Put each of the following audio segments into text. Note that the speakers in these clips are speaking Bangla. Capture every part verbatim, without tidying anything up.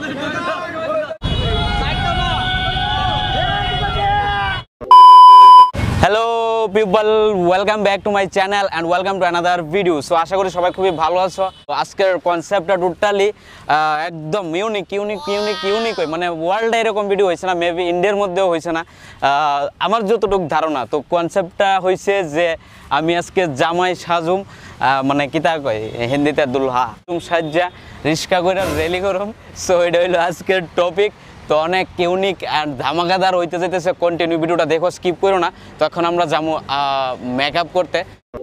Hello people, welcome back to my channel and welcome to another video. So আশা করি সবাই খুবই ভালো আছো। আজকের কনসেপ্টটা টোটালি একদম ইউনিক ইউনিক ইউনিক ইউনিক হয়, মানে ওয়ার্ল্ডে এরকম ভিডিও হয়েছে না, মেবি ইন্ডিয়ার মধ্যেও হয়েছে না আমার যতটুকু ধারণা। তো কনসেপ্টটা হয়েছে যে আমি আজকে জামাই সাজুম, মানে কিতা কয় হিন্দিতে দুলহা তুম সাজ্জা রিস্কা করে রেলি করুম। সো এটা হইলো আজকের টপিক। তো অনেক ইউনিক অ্যান্ড ধামাকাদার হইতে যেতেছে, কন্টিনিউ ভিডিওটা দেখো, স্কিপ করো না। তখন আমরা যাবো মেকআপ করতে।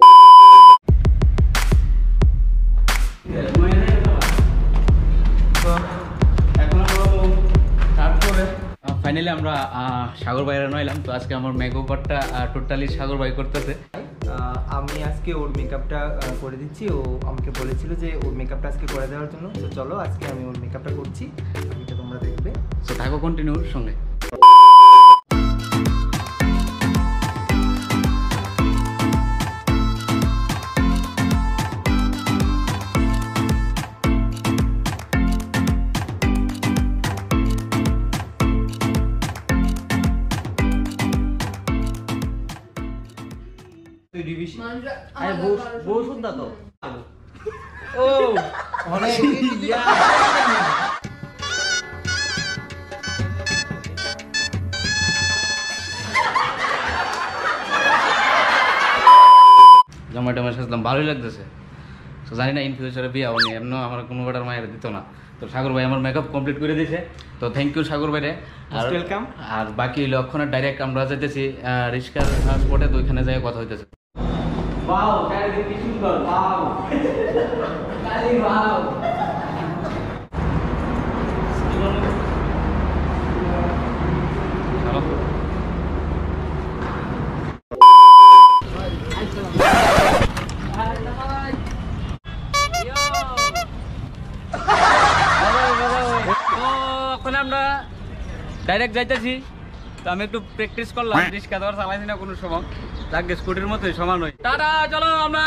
ফাইনালি আমরা সাগর বাইরে নইলাম। তো আজকে আমার মেকআপটা টোটালি সাগর বাই করতেছে। আমি আজকে ওর মেকআপটা করে দিচ্ছি। ও আমাকে বলেছিল যে ওর মেকআপটা আজকে করে দেওয়ার জন্য। তো চলো আজকে আমি ওর মেকআপটা করছি, বাকিটা তোমরা দেখবে। তো থাকো কন্টিনিউর সঙ্গে। জামাইটা আমার সাজলাম, ভালোই লাগতেছে। তো জানি না ইন ফিউচারে বিয়ে হয়নি, এমন আমার কোনো বেটার মায়ের দিত না। তো সাগর ভাই আমার মেকআপ কমপ্লিট করে দিয়েছে, তো থ্যাংক ইউ সাগর ভাইরে। আর ওয়েলকাম। আর বাকি লক্ষণে ডাইরেক্ট আমরা যেতেছি রিস্কার স্পটে, তো ওইখানে যাই কথা হইতেছে। ওয়াও, চারিদিক কি সুন্দর, ওয়াও কালি, ওয়াও। এখন আমরা ডাইরেক্ট যাইতেছি। তো আমি একটু প্র্যাকটিস করলাম, রিস্কা তো আর চালাইছি না কোনো সময়, লাগে স্কুটির মতোই সমান হয়। টাটা, চলো আমরা।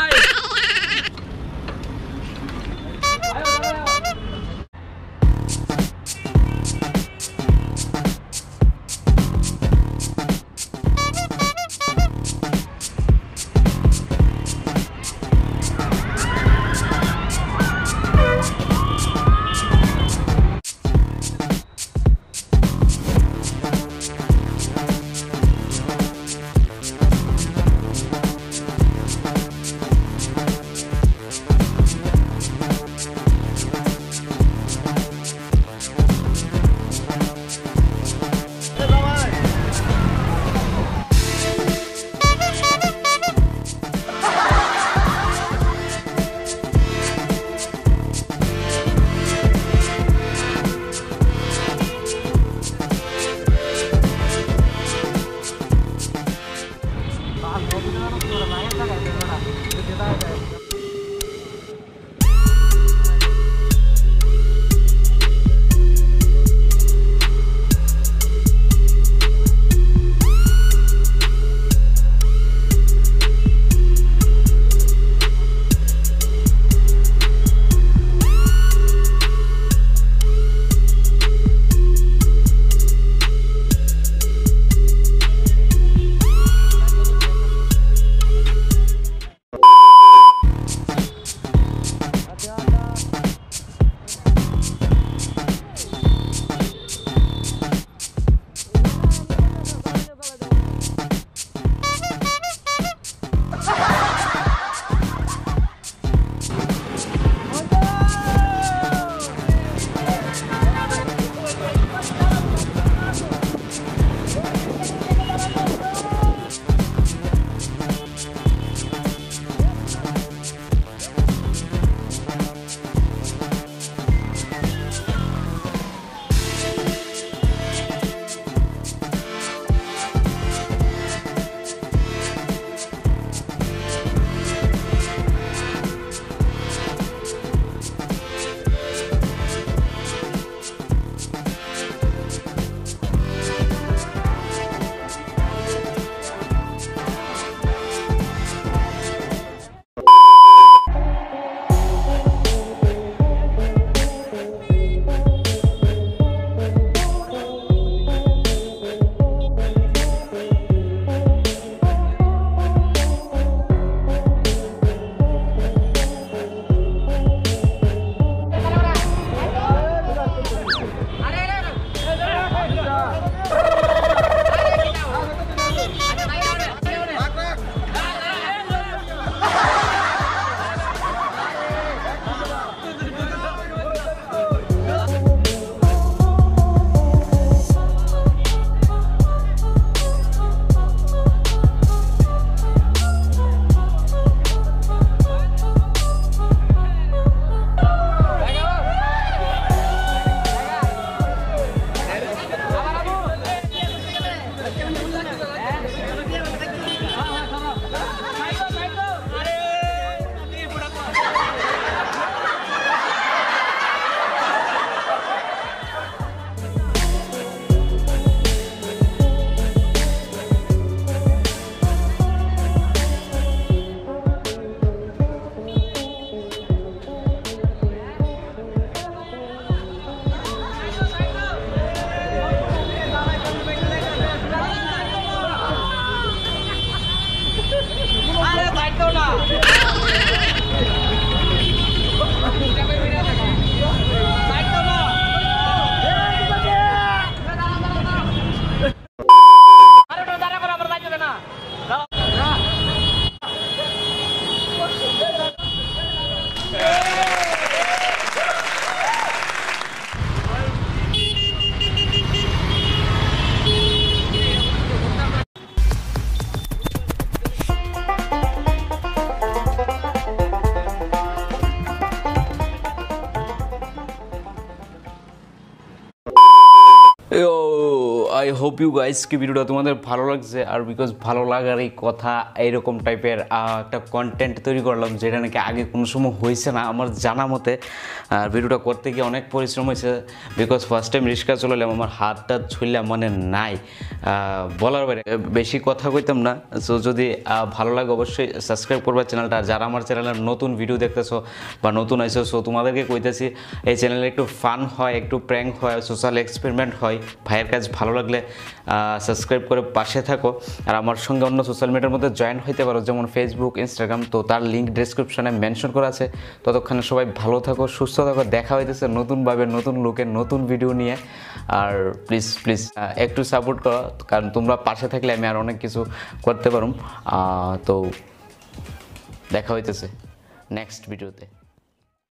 আই হোপ ইউ গাইস কি ভিডিওটা তোমাদের ভালো লাগছে, আর বিকজ ভালো লাগার এই কথা এইরকম টাইপের একটা কন্টেন্ট তৈরি করলাম যেটা নাকি আগে কোনো সময় হয়েছে না আমার জানা মতে। আর ভিডিওটা করতে গিয়ে অনেক পরিশ্রম হয়েছে, বিকজ ফার্স্ট টাইম রিক্সা চলালাম, আমার হাতটা ছুঁইলাম মানে নাই বলার বাইরে, বেশি কথা কইতাম না। সো যদি ভালো লাগে অবশ্যই সাবস্ক্রাইব করবা চ্যানেলটা। আর যারা আমার চ্যানেলের নতুন ভিডিও দেখতেছো বা নতুন আইসো, সো তোমাদেরকে কইতেছি এই চ্যানেলে একটু ফান হয়, একটু প্র্যাঙ্ক হয়, সোশ্যাল এক্সপেরিমেন্ট হয়। ভাইয়ের কাজ ভালো লাগলে সাবস্ক্রাইব করে পাশে থাকো। আর আমার সঙ্গে অন্য সোশ্যাল মিডিয়ার মধ্যে জয়েন হইতে পারো, যেমন ফেসবুক, ইনস্টাগ্রাম, তো তার লিঙ্ক ডেসক্রিপশনে মেনশন করা আছে। ততক্ষণে সবাই ভালো থাকো, সুস্থ থাকো। দেখা হইতেছে নতুনভাবে নতুন লোকের নতুন ভিডিও নিয়ে। আর প্লিজ প্লিজ একটু সাপোর্ট করো, কারণ তোমরা পাশে থাকলে আমি আর অনেক কিছু করতে পারো। তো দেখা হইতেছে নেক্সট ভিডিওতে।